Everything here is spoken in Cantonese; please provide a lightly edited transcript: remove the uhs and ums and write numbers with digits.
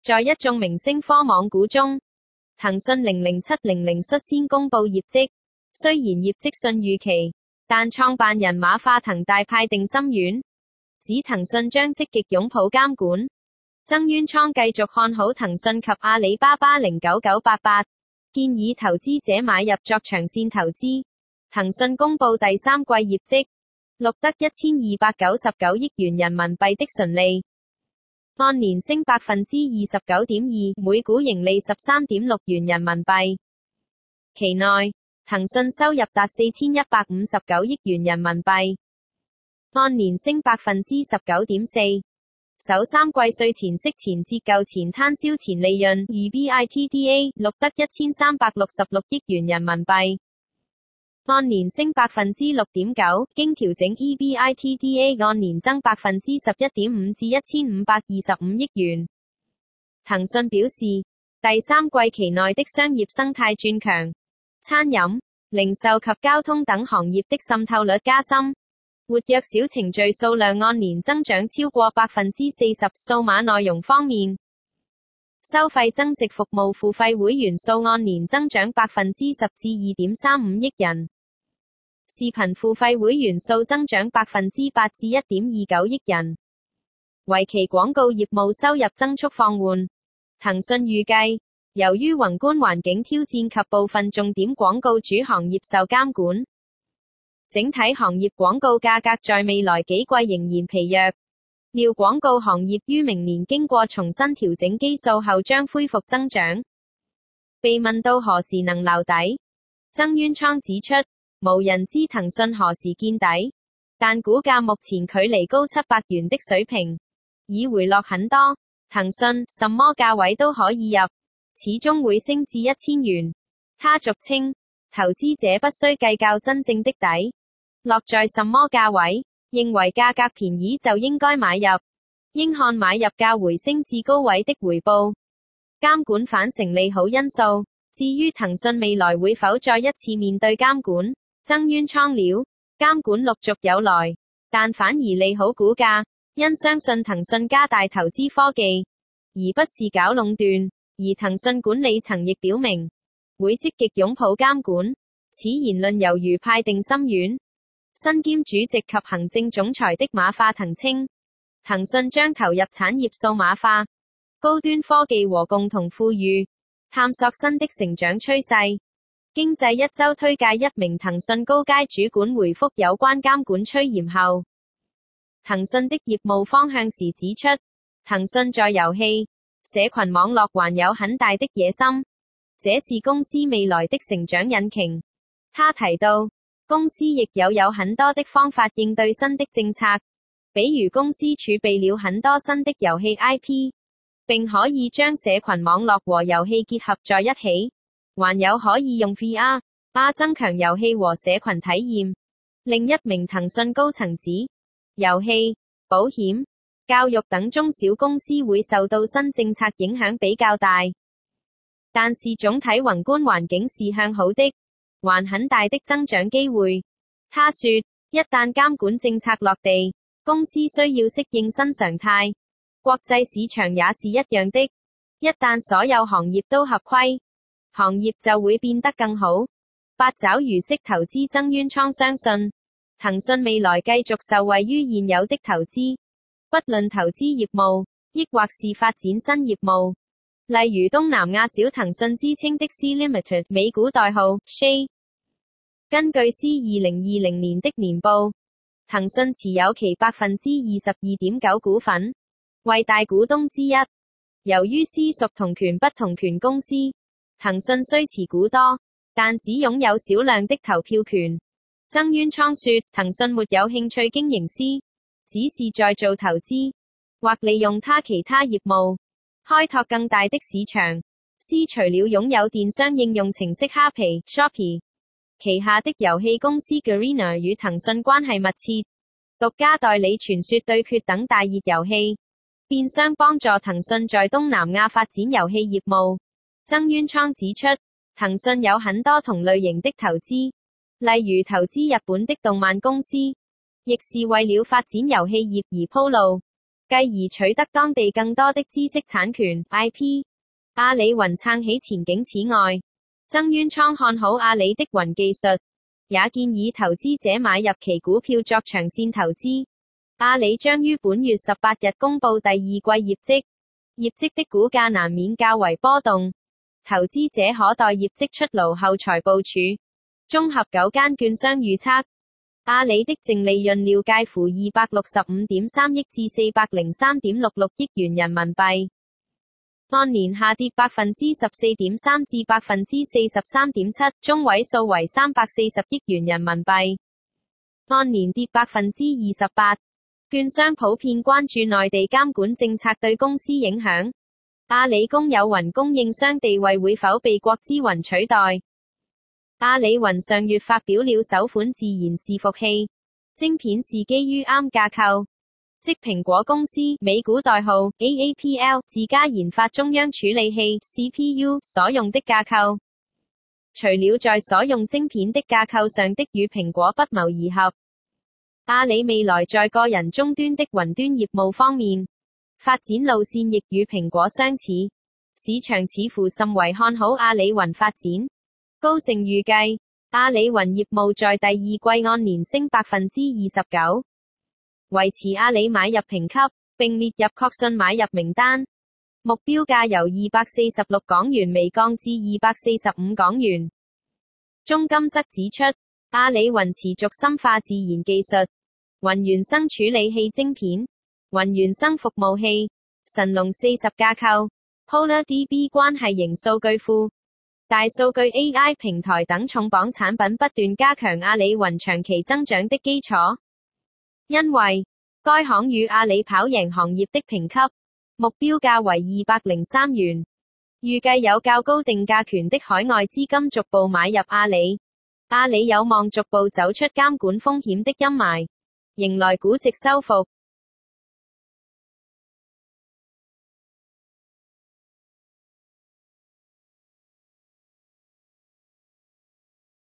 在一眾明星科網股中，騰訊00700率先公布業績，雖然業績遜預期，但創辦人馬化騰大派定心丸，指騰訊將積極擁抱監管。曾淵滄繼續看好騰訊及阿里巴巴09988，建議投資者買入作長線投資。騰訊公布第三季業績，錄得1299億元人民幣的純利，按年升29.2%，每股盈利13.6元人民幣。期內，騰訊收入達4159億元人民幣，按年升19.4%。首三季稅前息前折舊前攤銷前利潤 EBITDA 錄得1366億元人民幣，按年升6.9%，經調整 EBITDA 按年增11.5%至1525億元。騰訊表示，第三季期內的商業生態轉強，餐飲、零售及交通等行業的滲透率加深。活躍小程序數量按年增長超過40%。數碼內容方面，收費增值服務付費會員數按年增長10%至2.35億人，視頻付費會員數增長8%至1.29億人。圍棋廣告業務收入增速放緩，騰訊預計，由於宏觀環境挑戰及部分重點廣告主行業受監管，整體行業廣告價格在未來幾季仍然疲弱，料廣告行業於明年經過重新調整基數後將恢復增長。被問到何時能留底，曾淵滄指出，無人知騰訊何時見底，但股價目前距離高700元的水平，已回落很多，騰訊什麼價位都可以入，始終會升至1000元。他俗稱，投資者不需計較真正的底落在什麼價位，認為價格便宜就應該買入，應看買入價回升至高位的回報。監管反成利好因素。至於騰訊未來會否再一次面對監管，曾淵滄料，監管陸續有來，但反而利好股價，因相信騰訊加大投資科技，而不是搞壟斷。而騰訊管理層亦表明，會積極擁抱監管。此言論猶如派定心丸。身兼主席及行政總裁的馬化騰稱，騰訊將投入產業數碼化、高端科技和共同富裕，探索新的成長趨勢。經濟一周推介一名騰訊高階主管回覆有關監管趨嚴後，騰訊的業務方向時指出，騰訊在遊戲、社群網絡還有很大的野心，這是公司未來的成長引擎。他提到，公司亦有很多的方法應對新的政策，比如公司儲備了很多新的遊戲 IP， 並可以將社群網絡和遊戲結合在一起，還有可以用 VR 增強遊戲和社群體驗。另一名騰訊高層指，遊戲、保險、教育等中小公司會受到新政策影響比較大，但是總體宏觀環境是向好的，還很大的增長機會。他說，一旦監管政策落地，公司需要適應新常態，國際市場也是一樣的。一旦所有行業都合規，行業就會變得更好。八爪魚式投資。曾淵滄相信，騰訊未來繼續受惠於現有的投資，不論投資業務，抑或是發展新業務。例如東南亞小騰訊之稱的 C Limited 美股代號 SHE。根據 C 2020年的年報，騰訊持有其 22.9% 股份，為大股東之一。由於 C 屬同權不同權公司，騰訊雖持股多，但只擁有少量的投票權。曾淵滄說，騰訊沒有興趣經營 C，只是在做投資，或利用它其他業務，開拓更大的市場。C 除了擁有電商應用程式蝦皮 Shopee， 旗下的遊戲公司 Garena 與騰訊關係密切，獨家代理傳說對決等大熱遊戲，變相幫助騰訊在東南亞發展遊戲業務。曾淵滄指出，騰訊有很多同類型的投資，例如投資日本的動漫公司，亦是為了發展遊戲業而鋪路。 繼而取得當地更多的知識產權 IP。阿里雲撐起前景。此外，曾淵滄看好阿里的雲技術，也建議投資者買入其股票作長線投資。阿里將於本月18日公布第二季業績，業績的股價難免較為波動，投資者可待業績出爐後才部署。綜合9間券商預測，阿里的淨利潤料介乎265.3億至403.66億元人民幣，按年下跌14.3%至43.7%，中位數為340億元人民幣，按年跌28%。券商普遍關注內地監管政策對公司影響，阿里公有雲供應商地位會否被國資雲取代？阿里雲上月發表了首款自研伺服器，晶片是基於 ARM 架構，即蘋果公司美股代號 AAPL 自家研發中央處理器 CPU 所用的架構，除了在所用晶片的架構上的與蘋果不謀而合，阿里未來在個人終端的雲端業務方面，發展路線亦與蘋果相似，市場似乎甚為看好阿里雲發展。高盛預計，阿里雲業務在第二季按年升29%，維持阿里買入評級，並列入確信買入名單，目標價由246港元微降至245港元。中金則指出，阿里雲持續深化自研技術，雲原生處理器晶片、雲原生服務器、神龍40架構、PolarDB 關係型數據庫、大數據 AI 平台等重磅產品不斷加強阿里雲長期增長的基礎。因為該行與阿里跑贏行業的評級，目標價為203元，預計有較高定價權的海外資金逐步買入阿里，阿里有望逐步走出監管風險的陰霾，迎來估值收復。